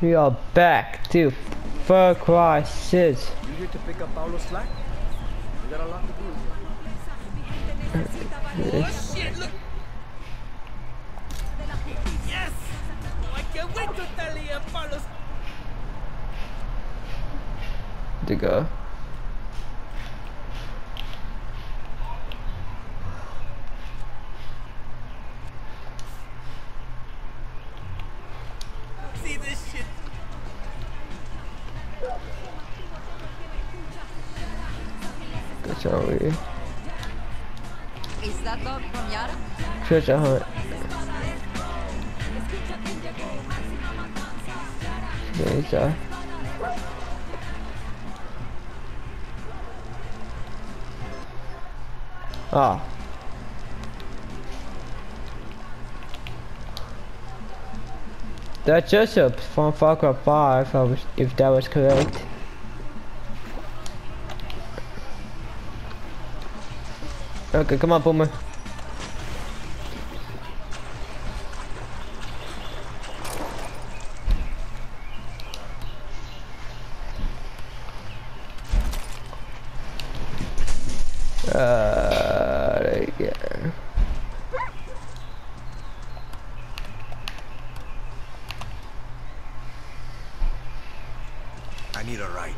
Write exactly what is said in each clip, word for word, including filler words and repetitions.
We are back to Far Cry six. You here to pick up Paulo's slack? We got a lot to do here. Oh shit, look! Yes! Oh, I can't wait to tell you Paulo's. To go. See this shit. Good job, we. Is that dog from Yara? Treasure hunt. There's a. Ah. That's Joseph from Far Cry five, if, I was, if that was correct. Okay, come on, Boomer. Uh, there you go. I need a ride.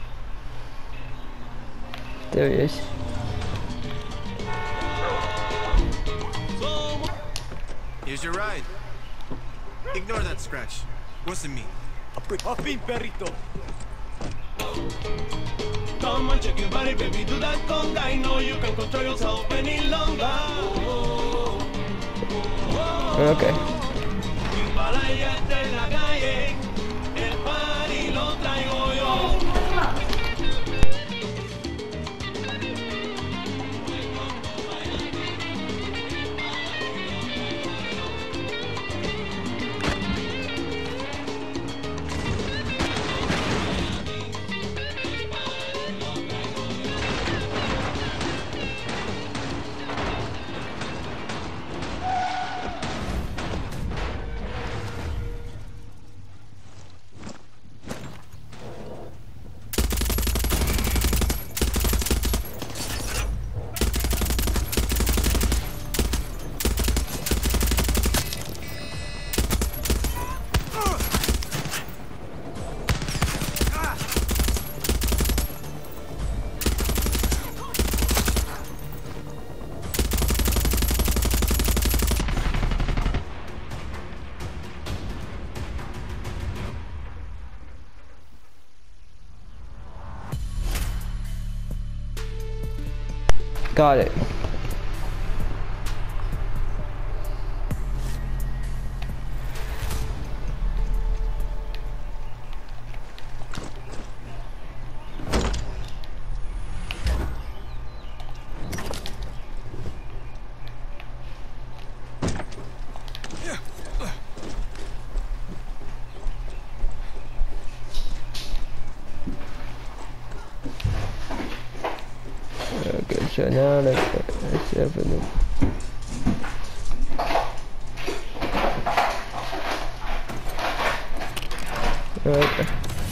There he is. Here's your ride. Ignore that scratch. What's it mean? A prick. A fin, perrito. Come on, check your body, baby, do that conga. I know you can control yourself any longer. Okay. Balayate en la calle, el party lo traigo yo. Got it. Okay, so now let's, let's have a look. Okay.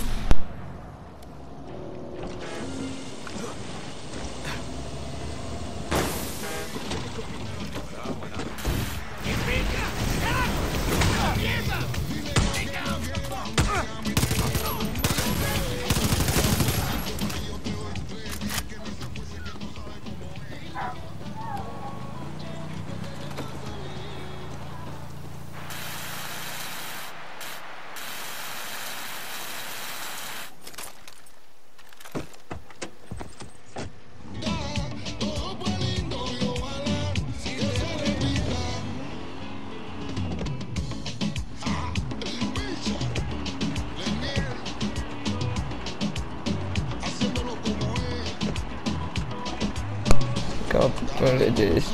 Couple of this.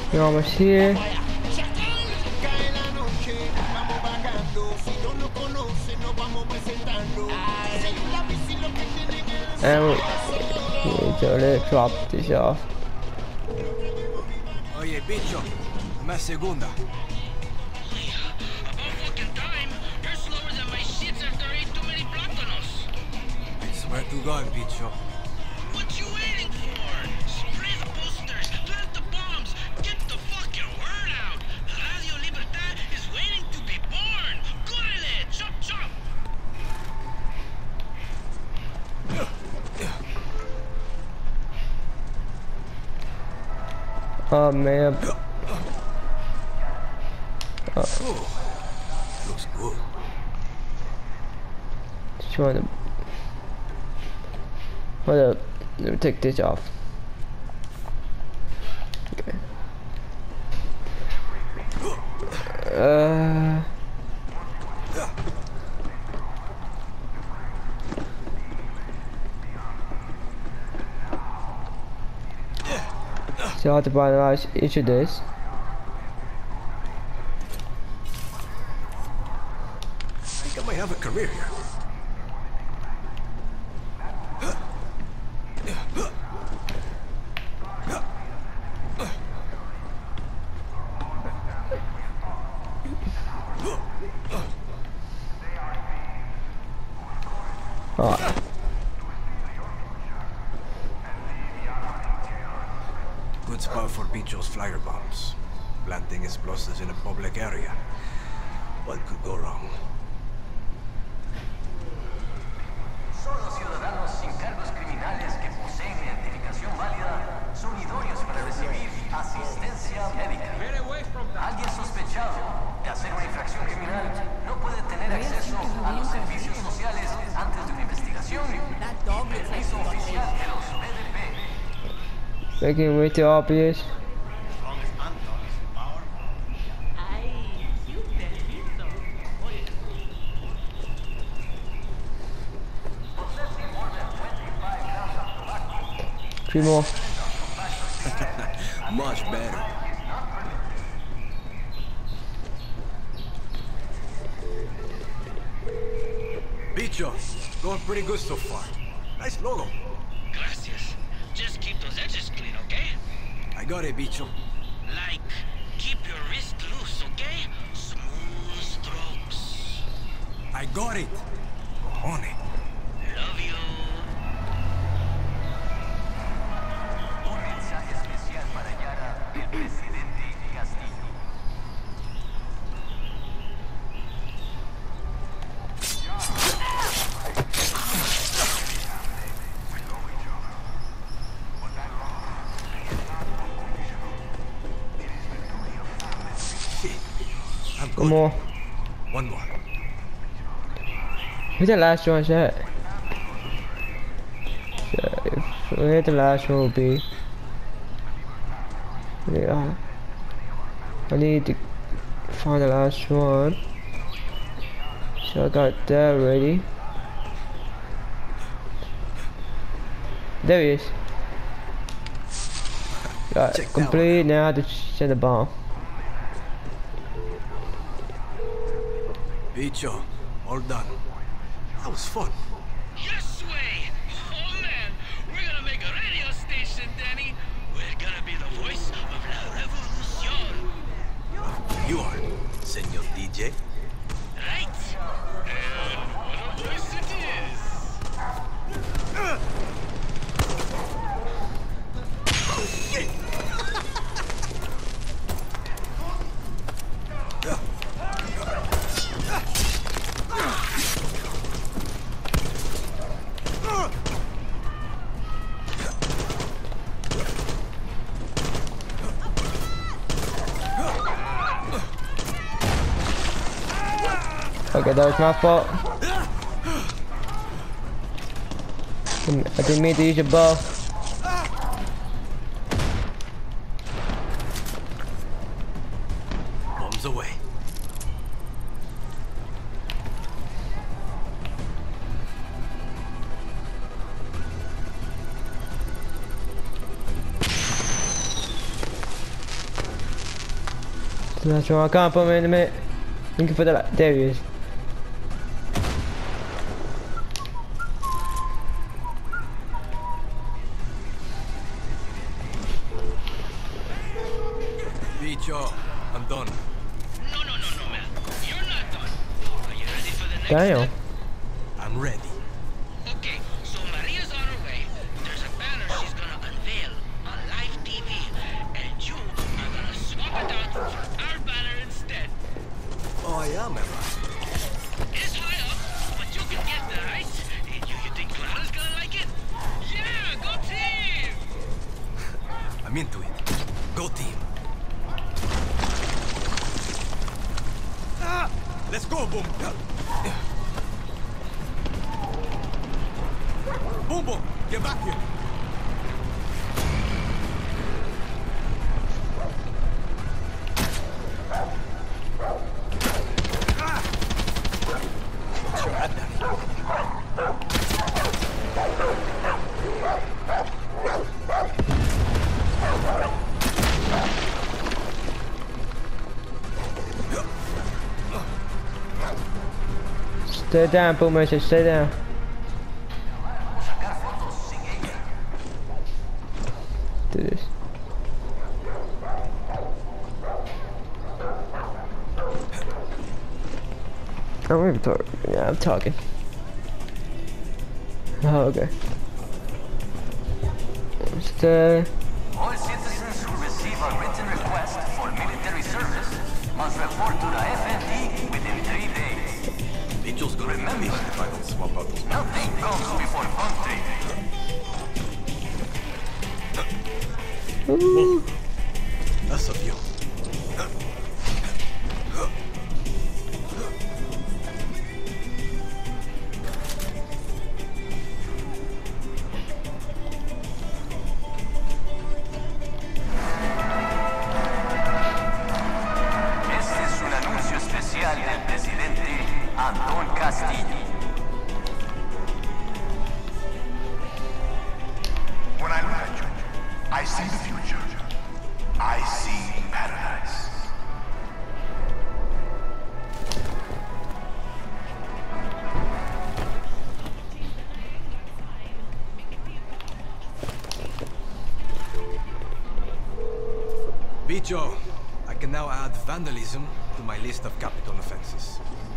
You're almost here. And we need to let drop this off. Oye, bicho, una segunda. About fucking time. You're slower than my shits after I ate too many plátanos. I swear to God, bicho. What you waiting for? Spray the posters, plant the bombs, get the fucking word out. Radio Libertad is waiting to be born. Córrele, chop chop. Oh man. Oh, looks good. Just trying to. Hold up. Let me take this off. Okay. Uh. So I have to finalize each of this. I think I might have a career here. Alright. Good spot for Bicho's flyer bombs. Planting explosives in a public area. What could go wrong? Solo ciudadanos sin cargos criminales que poseen identificación válida son idóneos para recibir asistencia médica. Alguien sospechado de hacer una infracción criminal no puede tener acceso a los servicios sociales antes de una investigación. Permiso oficial de los B D P. Making it way too obvious. Three more. Much better. Bicho, going pretty good so far. Nice logo. Gracias. Just keep those edges clean, okay? I got it, Bicho. Like, keep your wrist loose, okay? Smooth strokes. I got it. Cojones. Love you. Un mensaje especial para Yara del presidente Castillo. I'm good. One more. One more. Who's the last one set? So if we hit the last one will be. Yeah. I need to find the last one. So I got that ready. There he is. Got Check that complete. Now I have to send the bomb. Bicho, all done. That was fun. Yes way! Oh man, we're gonna make a radio station, Danny. We're gonna be the voice of la revolución. You are, Senor D J. Right? And what a voice it is! Okay, that was my fault. I didn't mean to use your bow. Bombs away. That's why I can't put him in a minute. Looking for the light. There he is. Bicho, I'm done. No, no, no, no, man. You're not done. Are you ready for the next Damn. step? I'm ready. Okay, so Maria's on her way. There's a banner she's gonna unveil on live T V. And you are gonna swap it out for our banner instead. Oh, I am, am I? It's high up, but you can get there, right? You, you think Clara's gonna like it? Yeah, go team! I'm into it. Go team. Ah! Let's go, Boom. Boom, Boom, get back here. Ah! Sure had that. Stay down, Boomer. Stay down. Do this. I'm even talking. Yeah, I'm talking. Oh, okay. Stay. All citizens who receive a written request for military service must report to the F N D within three days. Bicho's gonna remember if I don't swap out those. Nothing comes before country. Ooh. That's a view. Este es un anuncio especial del presidente Antón Castillo. When I look at you, I see the future. I see paradise. Bicho, I can now add vandalism to my list of capital offenses.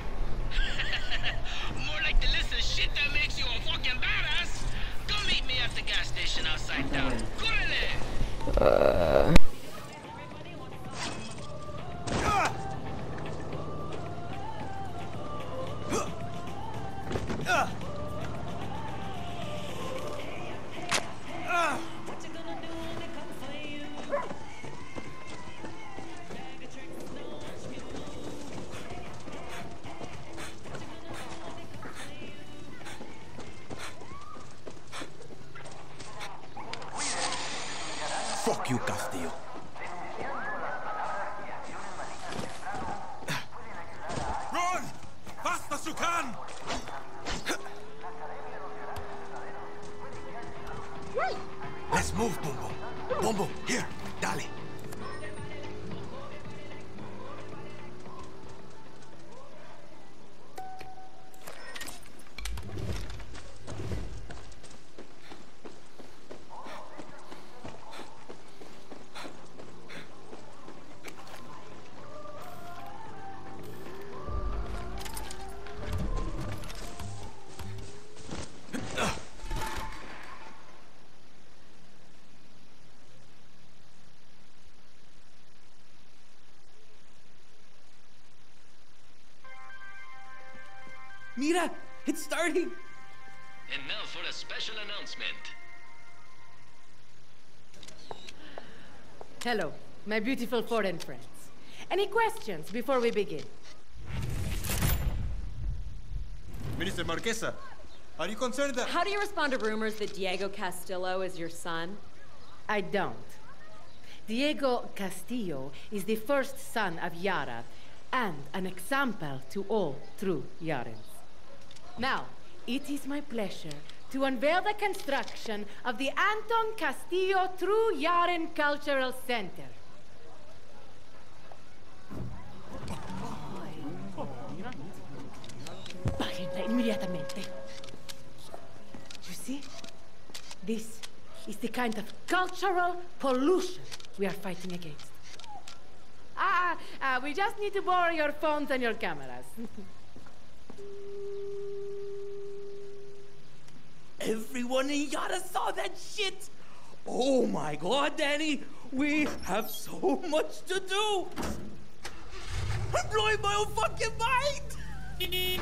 More like the list of shit that makes you a fucking badass. Come meet me at the gas station outside town. Correle! Uh. Fuck you, Castillo. Run! Fast as you can! Let's move, Bumbo. Bumbo, here, dale. Mira, it's starting. And now for a special announcement. Hello, my beautiful foreign friends. Any questions before we begin? Minister Marquesa, are you concerned that... How do you respond to rumors that Diego Castillo is your son? I don't. Diego Castillo is the first son of Yara and an example to all true Yarans. Now, it is my pleasure to unveil the construction of the Anton Castillo True Yaran Cultural Center. kind of cultural pollution we are fighting against. Ah, ah, we just need to borrow your phones and your cameras. Everyone in Yara saw that shit! Oh my god, Danny! We have so much to do! I'm blowing my own fucking mind!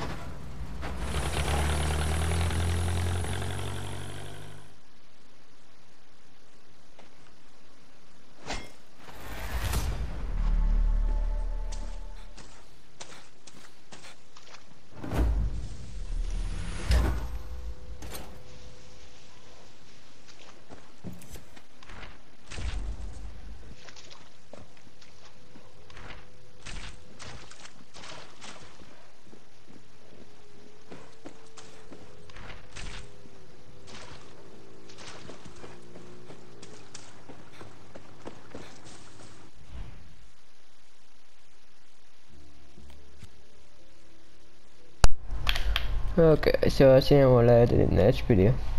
Okay, so I'll see you all later in the next video.